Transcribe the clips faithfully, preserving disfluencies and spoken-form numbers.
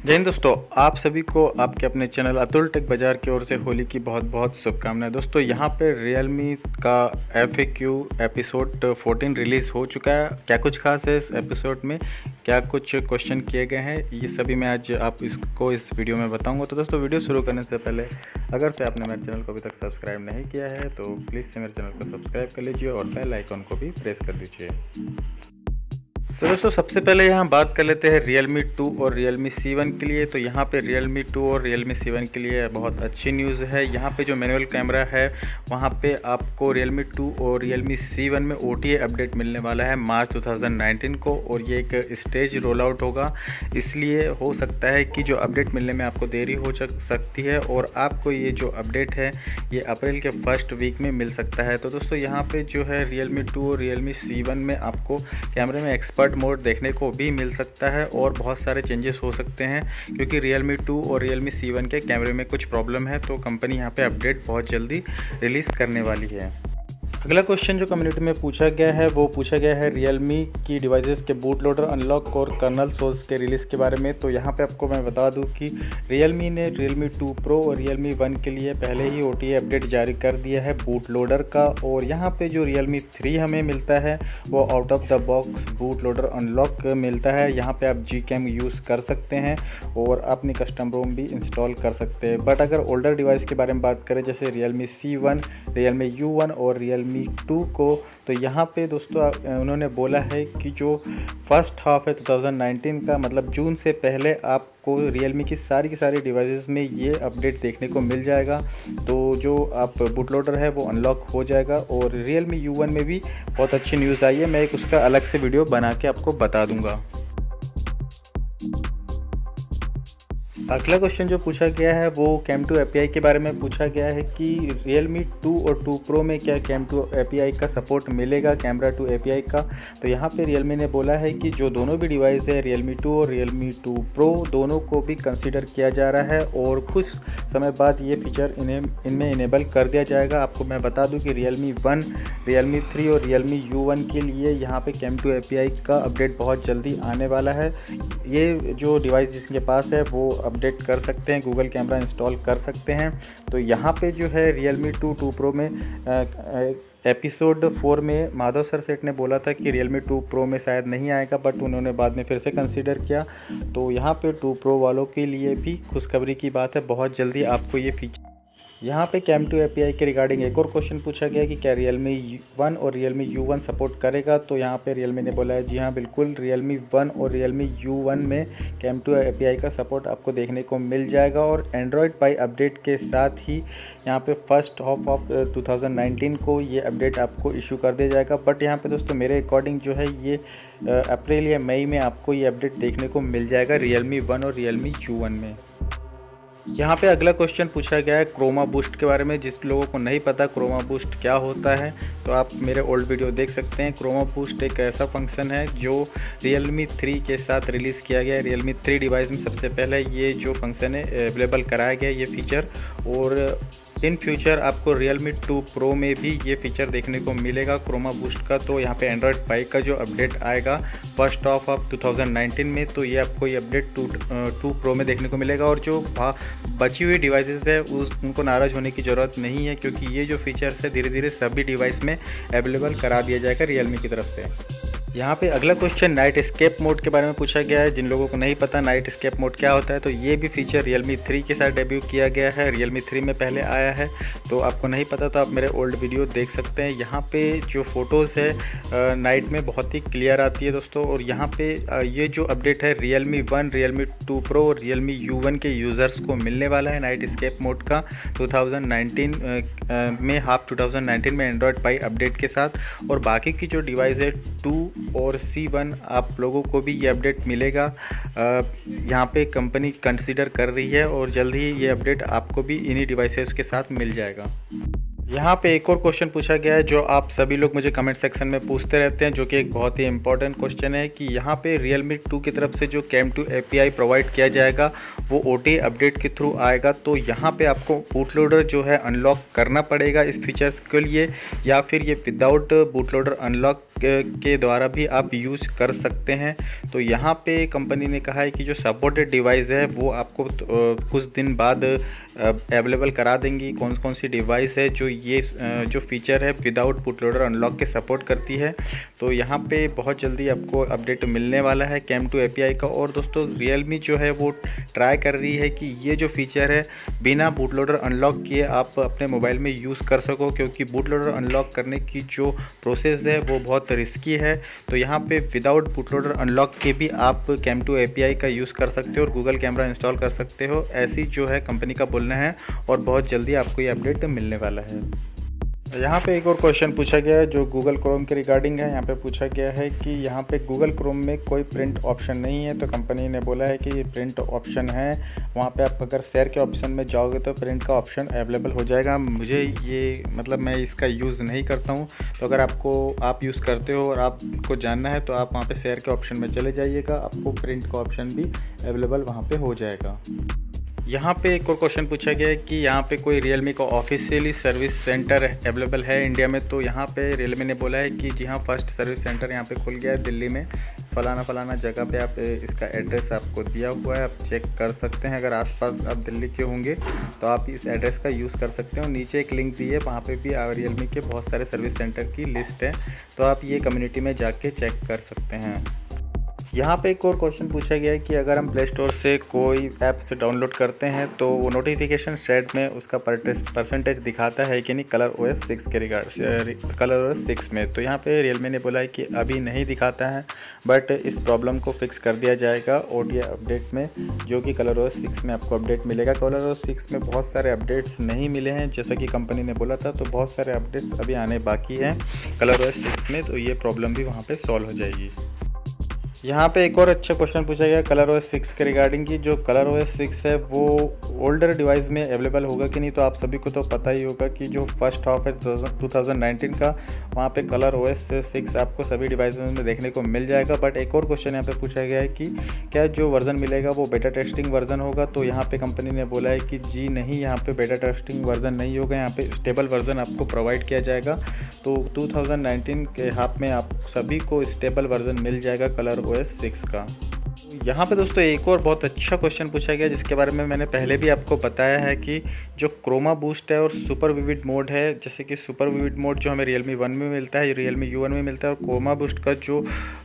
जय हिंद दोस्तों, आप सभी को आपके अपने चैनल अतुल टेक बाजार की ओर से होली की बहुत बहुत शुभकामनाएं। दोस्तों यहाँ पे Realme का एफ ए क्यू एपिसोड चौदह रिलीज़ हो चुका है। क्या कुछ खास है इस एपिसोड में, क्या कुछ क्वेश्चन किए गए हैं, ये सभी मैं आज आप इसको इस वीडियो में बताऊंगा। तो दोस्तों वीडियो शुरू करने से पहले अगर से आपने मेरे चैनल को अभी तक सब्सक्राइब नहीं किया है तो प्लीज़ से मेरे चैनल को सब्सक्राइब कर लीजिए और बेल आइकन को भी प्रेस कर दीजिए। तो दोस्तों सबसे पहले यहाँ बात कर लेते हैं Realme टू और Realme सी वन के लिए। तो यहाँ पे Realme टू और Realme सी वन के लिए बहुत अच्छी न्यूज़ है। यहाँ पे जो मैनुअल कैमरा है वहाँ पे आपको Realme टू और Realme सी वन में ओ टी ए अपडेट मिलने वाला है मार्च दो हज़ार उन्नीस को, और ये एक स्टेज रोल आउट होगा। इसलिए हो सकता है कि जो अपडेट मिलने में आपको देरी हो सकती है और आपको ये जो अपडेट है ये अप्रैल के फर्स्ट वीक में मिल सकता है। तो दोस्तों यहाँ पे जो है Realme टू और Realme सी वन में आपको कैमरे में एक्सपर्ट मोड देखने को भी मिल सकता है और बहुत सारे चेंजेस हो सकते हैं, क्योंकि Realme टू और Realme सी वन के कैमरे में कुछ प्रॉब्लम है। तो कंपनी यहाँ पे अपडेट बहुत जल्दी रिलीज़ करने वाली है। अगला क्वेश्चन जो कम्युनिटी में पूछा गया है वो पूछा गया है Realme की डिवाइसेस के बूट लोडर अनलॉक और कर्नल सोर्स के रिलीज़ के बारे में। तो यहाँ पे आपको मैं बता दूँ कि Realme ने Realme टू प्रो और Realme वन के लिए पहले ही ओ टी ए अपडेट जारी कर दिया है बूट लोडर का, और यहाँ पे जो Realme थ्री हमें मिलता है वो out of the box boot loader unlock मिलता है। यहाँ पे आप जी कैम यूज़ कर सकते हैं और अपनी कस्टम रोम भी इंस्टॉल कर सकते हैं। बट अगर ओल्डर डिवाइस के बारे में बात करें जैसे Realme C one, Realme U one और Realme टू को, तो यहाँ पे दोस्तों उन्होंने बोला है कि जो फर्स्ट हाफ है दो हज़ार उन्नीस का, मतलब जून से पहले आपको Realme की सारी की सारी डिवाइसेस में ये अपडेट देखने को मिल जाएगा। तो जो आप बूट लोडर है वो अनलॉक हो जाएगा। और Realme यू वन में भी बहुत अच्छी न्यूज़ आई है, मैं एक उसका अलग से वीडियो बना के आपको बता दूंगा। अगला क्वेश्चन जो पूछा गया है वो cam two A P I के बारे में पूछा गया है कि Realme टू और टू प्रो में क्या cam two A P I का सपोर्ट मिलेगा, camera two A P I का। तो यहाँ पे Realme ने बोला है कि जो दोनों भी डिवाइस है Realme टू और Realme टू प्रो दोनों को भी कंसीडर किया जा रहा है और कुछ समय बाद ये फीचर इन्हें इनमें इनेबल कर दिया जाएगा। आपको मैं बता दूँ कि Realme वन, Realme थ्री और Realme यू वन के लिए यहाँ पे cam two A P I का अपडेट बहुत जल्दी आने वाला है। ये जो डिवाइस जिसके पास है वो अपडेट कर सकते हैं, गूगल कैमरा इंस्टॉल कर सकते हैं। तो यहाँ पे जो है Realme टू टू प्रो में एपिसोड फोर में माधव सर सेठ ने बोला था कि Realme टू प्रो में शायद नहीं आएगा, बट उन्होंने बाद में फिर से कंसीडर किया। तो यहाँ पे टू प्रो वालों के लिए भी खुशखबरी की बात है, बहुत जल्दी आपको ये फीचर। यहाँ पे cam two A P I के रिगार्डिंग एक और क्वेश्चन पूछा गया कि क्या Realme वन और Realme यू वन सपोर्ट करेगा। तो यहाँ पे Realme ने बोला है जी हाँ बिल्कुल, Realme वन और Realme यू वन में cam two A P I का सपोर्ट आपको देखने को मिल जाएगा। और एंड्रॉयड पाई अपडेट के साथ ही यहाँ पे first half of two thousand nineteen को ये अपडेट आपको इशू कर दिया जाएगा। बट यहाँ पे दोस्तों मेरे अकॉर्डिंग जो है ये अप्रैल या मई में आपको ये अपडेट देखने को मिल जाएगा Realme वन और Realme यू वन में। यहाँ पे अगला क्वेश्चन पूछा गया है क्रोमा बूस्ट के बारे में। जिस लोगों को नहीं पता क्रोमा बूस्ट क्या होता है तो आप मेरे ओल्ड वीडियो देख सकते हैं। क्रोमा बूस्ट एक ऐसा फंक्शन है जो Realme थ्री के साथ रिलीज़ किया गया है। Realme थ्री डिवाइस में सबसे पहले ये जो फंक्शन है अवेलेबल कराया गया ये फीचर, और इन फ्यूचर आपको Realme टू प्रो में भी ये फीचर देखने को मिलेगा क्रोमा बूस्ट का। तो यहाँ पे एंड्रॉयड पाई का जो अपडेट आएगा first half of two thousand nineteen में, तो ये आपको ये अपडेट टू टू प्रो में देखने को मिलेगा। और जो बची हुई डिवाइसेस है उस उनको नाराज़ होने की ज़रूरत नहीं है, क्योंकि ये जो फीचर्स है धीरे धीरे सभी डिवाइस में अवेलेबल करा दिया जाएगा Realme की तरफ से। यहाँ पे अगला क्वेश्चन नाइट स्केप मोड के बारे में पूछा गया है। जिन लोगों को नहीं पता नाइट स्केप मोड क्या होता है, तो ये भी फीचर Realme थ्री के साथ डेब्यू किया गया है। Realme थ्री में पहले आया है, तो आपको नहीं पता तो आप मेरे ओल्ड वीडियो देख सकते हैं। यहाँ पे जो फ़ोटोज़ है नाइट में बहुत ही क्लियर आती है दोस्तों। और यहाँ पे ये जो अपडेट है Realme one, Realme two pro और Realme यू वन के यूज़र्स को मिलने वाला है नाइट स्केप मोड का टू थाउजेंड नाइनटीन में, हाफ टू थाउजेंड नाइनटीन में एंड्रॉयड पाई अपडेट के साथ। और बाकी की जो डिवाइस है टू और सी वन आप लोगों को भी ये अपडेट मिलेगा। यहाँ पे कंपनी कंसीडर कर रही है और जल्द ही ये अपडेट आपको भी इन्हीं डिवाइसेस के साथ मिल जाएगा। यहाँ पे एक और क्वेश्चन पूछा गया है जो आप सभी लोग मुझे कमेंट सेक्शन में पूछते रहते हैं, जो कि एक बहुत ही इंपॉर्टेंट क्वेश्चन है कि यहाँ पे Realme टू की तरफ से जो cam two A P I provide किया जाएगा वो ओ टी ए अपडेट के थ्रू आएगा। तो यहाँ पे आपको बूट लोडर जो है अनलॉक करना पड़ेगा इस फीचर्स के लिए, या फिर ये विदाउट बूट लोडर अनलॉक के द्वारा भी आप यूज़ कर सकते हैं। तो यहाँ पे कंपनी ने कहा है कि जो सपोर्टेड डिवाइस है वो आपको कुछ दिन बाद अवेलेबल करा देंगी। कौन कौन सी डिवाइस है जो ये जो फीचर है विदाउट बूट लोडर अनलॉक के सपोर्ट करती है। तो यहाँ पे बहुत जल्दी आपको अपडेट मिलने वाला है कैम टू एपीआई का। और दोस्तों रियलमी जो है वो ट्राई कर रही है कि ये जो फीचर है बिना बूट लोडर अनलॉक किए आप अपने मोबाइल में यूज़ कर सको, क्योंकि बूट लोडर अनलॉक करने की जो प्रोसेस है वो बहुत रिस्की है। तो यहाँ पे विदाउट बूट लोडर अनलॉक के भी आप कैम टू एपीआई का यूज़ कर सकते हो और गूगल कैमरा इंस्टॉल कर सकते हो, ऐसी जो है कंपनी का बोलना है। और बहुत जल्दी आपको ये अपडेट मिलने वाला है। यहाँ पे एक और क्वेश्चन पूछा गया है जो गूगल क्रोम के रिगार्डिंग है। यहाँ पे पूछा गया है कि यहाँ पे गूगल क्रोम में कोई प्रिंट ऑप्शन नहीं है, तो कंपनी ने बोला है कि ये प्रिंट ऑप्शन है। वहाँ पे आप अगर शेयर के ऑप्शन में जाओगे तो प्रिंट का ऑप्शन अवेलेबल हो जाएगा। मुझे ये मतलब मैं इसका यूज़ नहीं करता हूँ, तो अगर आपको आप यूज़ करते हो और आपको जानना है तो आप वहाँ पर शेयर के ऑप्शन में चले जाइएगा, आपको प्रिंट का ऑप्शन भी अवेलेबल वहाँ पर हो जाएगा। यहाँ पे एक और क्वेश्चन पूछा गया है कि यहाँ पे कोई रियलमी का ऑफिशियली सर्विस सेंटर अवेलेबल है इंडिया में। तो यहाँ पे रियलमी ने बोला है कि जी हाँ, फर्स्ट सर्विस सेंटर यहाँ पे खुल गया है दिल्ली में, फलाना फलाना जगह पे। आप इसका एड्रेस आपको दिया हुआ है, आप चेक कर सकते हैं। अगर आसपास आप दिल्ली के होंगे तो आप इस एड्रेस का यूज़ कर सकते हो। नीचे एक लिंक दी है, वहाँ पर भी रियलमी के बहुत सारे सर्विस सेंटर की लिस्ट है, तो आप ये कम्युनिटी में जाके चेक कर सकते हैं। यहाँ पे एक और क्वेश्चन पूछा गया है कि अगर हम प्ले स्टोर से कोई ऐप्स डाउनलोड करते हैं तो वो नोटिफिकेशन सेट में उसका परसेंटेज दिखाता है कि नहीं कलर ओ एस सिक्स के रिगार्ड से कलर ओ एस सिक्स में। तो यहाँ पे रियलमी ने बोला है कि अभी नहीं दिखाता है, बट इस प्रॉब्लम को फिक्स कर दिया जाएगा ओ टी अपडेट में, जो कि कलर ओ एस सिक्स में आपको अपडेट मिलेगा। कलर ओ एस सिक्स में बहुत सारे अपडेट्स नहीं मिले हैं जैसा कि कंपनी ने बोला था, तो बहुत सारे अपडेट्स अभी आने बाकी हैं कलर ओ एस सिक्स में, तो ये प्रॉब्लम भी वहाँ पर सॉल्व हो जाएगी। यहाँ पे एक और अच्छा क्वेश्चन पूछा गया कलर ओ एस सिक्स के रिगार्डिंग की जो कलर ओ एस सिक्स है वो ओल्डर डिवाइस में अवेलेबल होगा कि नहीं। तो आप सभी को तो पता ही होगा कि जो फर्स्ट हाफ है टू थाउजेंड नाइनटीन का, वहाँ पे कलर ओ एस सिक्स आपको सभी डिवाइस में देखने को मिल जाएगा। बट एक और क्वेश्चन यहाँ पे पूछा गया है कि क्या जो वर्जन मिलेगा वो बेटा टेस्टिंग वर्जन होगा। तो यहाँ पे कंपनी ने बोला है कि जी नहीं, यहाँ पे बेटा टेस्टिंग वर्जन नहीं होगा, यहाँ पे स्टेबल वर्जन आपको प्रोवाइड किया जाएगा। तो टू थाउजेंड नाइनटीन के हाफ में आप सभी को स्टेबल वर्जन मिल जाएगा कलर ओ एस सिक्स का। यहाँ पे दोस्तों एक और बहुत अच्छा क्वेश्चन पूछा गया जिसके बारे में मैंने पहले भी आपको बताया है कि जो क्रोमा बूस्ट है और सुपर विविड मोड है, जैसे कि सुपर विविड मोड जो हमें रियलमी वन में मिलता है, रियलमी यू वन में मिलता है, और क्रोमा बूस्ट का जो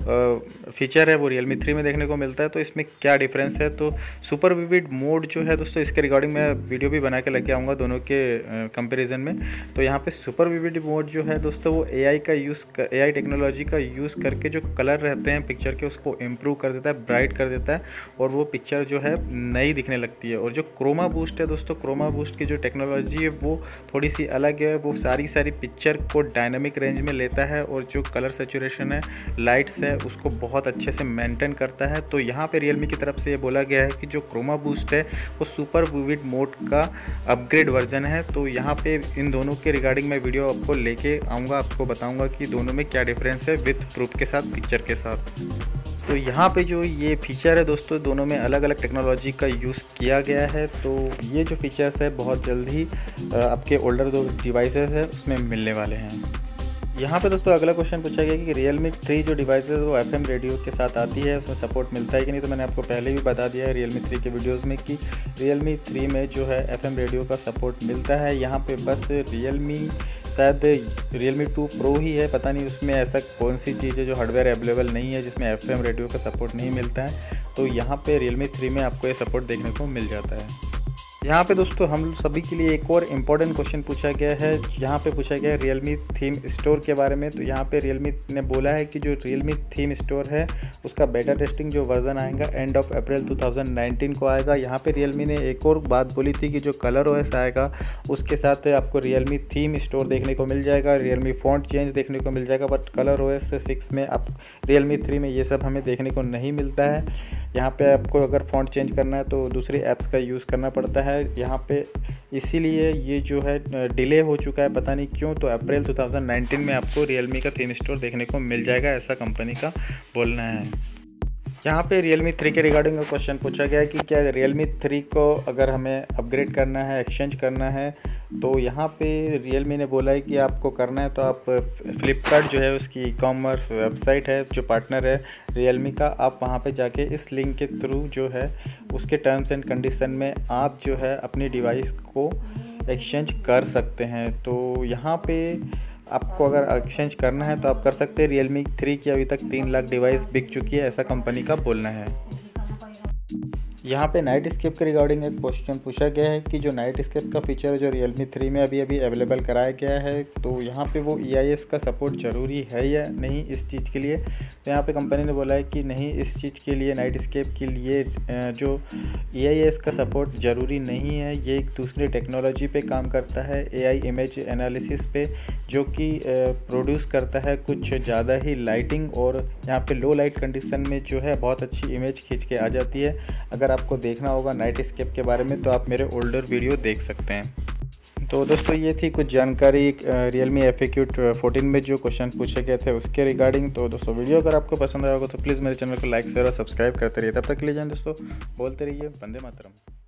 फीचर है वो रियलमी थ्री में देखने को मिलता है। तो इसमें क्या डिफरेंस है, तो सुपर विविड मोड जो है दोस्तों इसके रिगार्डिंग मैं वीडियो भी बना के लेके आऊँगा दोनों के कंपेरिजन में। तो यहाँ पे सुपर विविड मोड जो है दोस्तों वो ए आई का यूज़ ए आई टेक्नोलॉजी का यूज़ करके जो कलर रहते हैं पिक्चर के उसको इम्प्रूव कर देता है, ब्राइट कर देता है, और वो पिक्चर जो है नई दिखने लगती है। और जो क्रोमा बूस्ट है दोस्तों, क्रोमा बूस्ट की जो टेक्नोलॉजी है वो थोड़ी सी अलग है, वो सारी सारी पिक्चर को डायनामिक रेंज में लेता है और जो कलर सेचुरेशन है, लाइट्स है, उसको बहुत अच्छे से मेंटेन करता है। तो यहाँ पे रियलमी की तरफ से ये बोला गया है कि जो क्रोमा बूस्ट है वो सुपर विविड मोड का अपग्रेड वर्जन है। तो यहाँ पे इन दोनों के रिगार्डिंग मैं वीडियो आपको लेके आऊँगा, आपको बताऊँगा कि दोनों में क्या डिफरेंस है विथ प्रूफ के साथ, पिक्चर के साथ। तो यहाँ पे जो ये फीचर है दोस्तों दोनों में अलग अलग टेक्नोलॉजी का यूज़ किया गया है। तो ये जो फीचर्स है बहुत जल्द ही आपके ओल्डर जो डिवाइसेस है उसमें मिलने वाले हैं। यहाँ पे दोस्तों अगला क्वेश्चन पूछा गया कि रियलमी थ्री जो डिवाइस है वो एफ एम रेडियो के साथ आती है, उसमें सपोर्ट मिलता है कि नहीं। तो मैंने आपको पहले भी बता दिया है रियलमी थ्री के वीडियोस में कि रियलमी थ्री में जो है एफ एम रेडियो का सपोर्ट मिलता है। यहाँ पे बस रियलमी शायद रियलमी टू प्रो ही है, पता नहीं उसमें ऐसा कौन सी चीज़ है जो हार्डवेयर अवेलेबल नहीं है जिसमें एफ एम रेडियो का सपोर्ट नहीं मिलता है। तो यहाँ पे रियलमी थ्री में आपको ये सपोर्ट देखने को मिल जाता है। यहाँ पे दोस्तों हम सभी के लिए एक और इम्पॉर्टेंट क्वेश्चन पूछा गया है। यहाँ पे पूछा गया है रियलमी थीम स्टोर के बारे में। तो यहाँ पे रियलमी ने बोला है कि जो रियलमी थीम स्टोर है उसका बेटा टेस्टिंग जो वर्जन आएगा end of April two thousand nineteen को आएगा। यहाँ पे रियलमी ने एक और बात बोली थी कि जो कलर ओएस आएगा उसके साथ आपको रियलमी थीम स्टोर देखने को मिल जाएगा, रियलमी फॉन्ट चेंज देखने को मिल जाएगा। बट कलर ओएस सिक्स में आप रियलमी थ्री में ये सब हमें देखने को नहीं मिलता है। यहाँ पे आपको अगर फॉन्ट चेंज करना है तो दूसरी ऐप्स का यूज़ करना पड़ता है यहाँ पे, इसीलिए ये जो है डिले हो चुका है, पता नहीं क्यों। तो अप्रैल टू थाउजेंड नाइनटीन में आपको रियलमी का थीम स्टोर देखने को मिल जाएगा, ऐसा कंपनी का बोलना है। यहाँ पे रियलमी थ्री के रिगार्डिंग का क्वेश्चन पूछा गया है कि क्या रियलमी थ्री को अगर हमें अपग्रेड करना है, एक्सचेंज करना है तो यहाँ पे रियलमी ने बोला है कि आपको करना है तो आप फ्लिपकार्ट जो है उसकी ई कॉमर्स वेबसाइट है जो पार्टनर है रियलमी का, आप वहाँ पे जाके इस लिंक के थ्रू जो है उसके टर्म्स एंड कंडीशन में आप जो है अपनी डिवाइस को एक्सचेंज कर सकते हैं। तो यहाँ पे आपको अगर एक्सचेंज करना है तो आप कर सकते हैं। रियलमी थ्री की अभी तक तीन लाख डिवाइस बिक चुकी है, ऐसा कंपनी का बोलना है। यहाँ पे नाइट स्केप के रिगार्डिंग एक क्वेश्चन पूछा गया है कि जो नाइट स्केप का फीचर जो रियलमी थ्री में अभी अभी अवेलेबल कराया गया है, तो यहाँ पे वो ई आई एस का सपोर्ट ज़रूरी है या नहीं इस चीज़ के लिए। तो यहाँ पे कंपनी ने बोला है कि नहीं, इस चीज़ के लिए नाइट स्केप के लिए जो ई आई एस का सपोर्ट ज़रूरी नहीं है। ये एक दूसरे टेक्नोलॉजी पे काम करता है, ए आई इमेज एनालिसिस पे, जो कि प्रोड्यूस करता है कुछ ज़्यादा ही लाइटिंग, और यहाँ पे लो लाइट कंडीशन में जो है बहुत अच्छी इमेज खींच के आ जाती है। अगर आपको देखना होगा नाइट स्केप के बारे में तो आप मेरे ओल्डर वीडियो देख सकते हैं। तो दोस्तों ये थी कुछ जानकारी Realme F A Q fourteen में जो क्वेश्चन पूछे गए थे उसके रिगार्डिंग। तो दोस्तों वीडियो अगर आपको पसंद आया होगा तो प्लीज़ मेरे चैनल को लाइक शेयर और सब्सक्राइब करते रहिए। तब तक के लिए जाएं दोस्तों, बोलते रहिए वंदे मातरम।